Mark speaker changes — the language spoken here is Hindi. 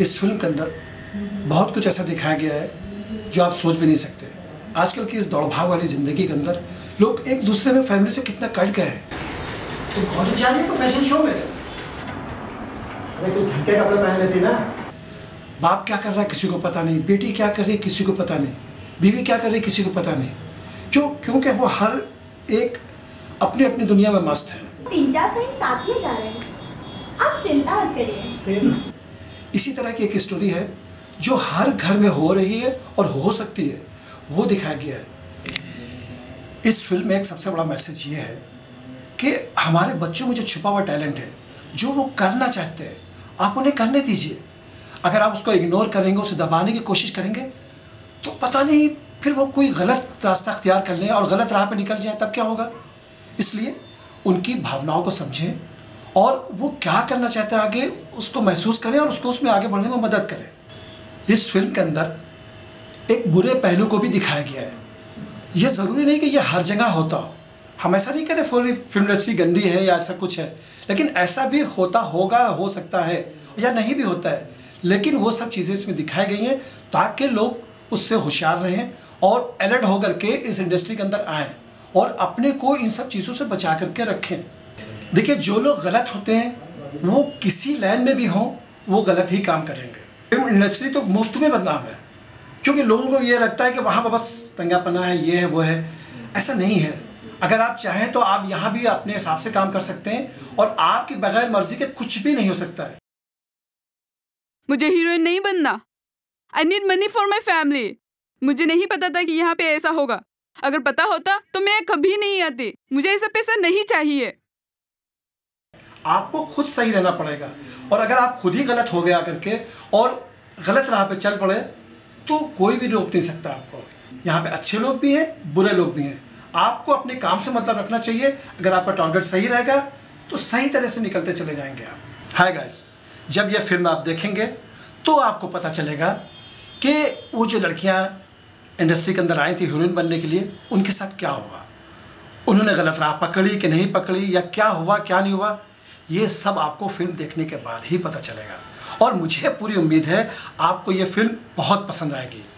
Speaker 1: इस फिल्म के अंदर बहुत कुछ ऐसा दिखाया गया है जो आप सोच भी नहीं सकते। आजकल की इस दौड़-भाग वाली ज़िंदगी के अंदर लोग एक दूसरे में फैमिली से कितना कट गए हैं। तो कॉलेज जा रही है तो फैशन शो में, अरे कुछ ढंग के कपड़े पहन लेती ना। बाप क्या कर रहा है किसी को पता नहीं, बेटी क्या कर रही है किसी को पता नहीं, बीवी क्या कर रही है किसी को पता नहीं। क्यों? क्योंकि वो हर एक अपनी अपनी दुनिया में मस्त है।
Speaker 2: 3-4 फ्रेंड साथ में जा रहे हैं, आप चिंता मत करिए।
Speaker 1: इसी तरह की एक स्टोरी है जो हर घर में हो रही है और हो सकती है, वो दिखाया गया है। इस फिल्म में एक सबसे बड़ा मैसेज ये है कि हमारे बच्चों में जो छुपा हुआ टैलेंट है, जो वो करना चाहते हैं, आप उन्हें करने दीजिए। अगर आप उसको इग्नोर करेंगे, उसे दबाने की कोशिश करेंगे, तो पता नहीं फिर वो कोई गलत रास्ता अख्तियार कर लें और गलत राह पर निकल जाए, तब क्या होगा। इसलिए उनकी भावनाओं को समझें और वो क्या करना चाहते हैं आगे उसको महसूस करें और उसको उसमें आगे बढ़ने में मदद करें। इस फिल्म के अंदर एक बुरे पहलू को भी दिखाया गया है। ये ज़रूरी नहीं कि ये हर जगह होता हो, हम ऐसा नहीं करें पूरी फिल्म इंडस्ट्री गंदी है या ऐसा कुछ है, लेकिन ऐसा भी होता होगा, हो सकता है या नहीं भी होता है। लेकिन वो सब चीज़ें इसमें दिखाई गई हैं ताकि लोग उससे होशियार रहें और अलर्ट होकर के इस इंडस्ट्री के अंदर आएँ और अपने को इन सब चीज़ों से बचा करके रखें। देखिए, जो लोग गलत होते हैं वो किसी लाइन में भी हों, वो गलत ही काम करेंगे। फिल्म इंडस्ट्री तो मुफ्त में बदनाम है, क्योंकि लोगों को ये लगता है कि वहाँ पर बस तंगापना है, ये है वो है। ऐसा नहीं है। अगर आप चाहें तो आप यहाँ भी अपने हिसाब से काम कर सकते हैं और आपकी बगैर मर्जी के कुछ भी नहीं हो सकता है।
Speaker 3: मुझे हीरोइन नहीं बनना। I need money for my family. मुझे नहीं पता था कि यहाँ पे ऐसा होगा। अगर पता होता तो मैं कभी नहीं आती। मुझे ऐसा पैसा नहीं चाहिए।
Speaker 1: आपको खुद सही रहना पड़ेगा, और अगर आप खुद ही गलत हो गया करके और गलत राह पे चल पड़े तो कोई भी रोक नहीं सकता आपको। यहाँ पे अच्छे लोग भी हैं, बुरे लोग भी हैं। आपको अपने काम से मतलब रखना चाहिए। अगर आपका टारगेट सही रहेगा तो सही तरह से निकलते चले जाएंगे आप। हाय गाइस, जब यह फिल्म आप देखेंगे तो आपको पता चलेगा कि वो जो लड़कियाँ इंडस्ट्री के अंदर आई थी हीरोइन बनने के लिए, उनके साथ क्या हुआ, उन्होंने गलत राह पकड़ी कि नहीं पकड़ी, या क्या हुआ क्या नहीं हुआ, ये सब आपको फिल्म देखने के बाद ही पता चलेगा। और मुझे पूरी उम्मीद है आपको ये फिल्म बहुत पसंद आएगी।